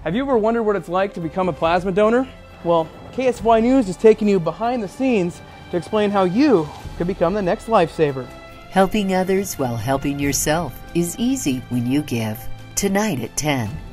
Have you ever wondered what it's like to become a plasma donor? Well, KSY News is taking you behind the scenes to explain how you could become the next lifesaver. Helping others while helping yourself is easy when you give. Tonight at 10.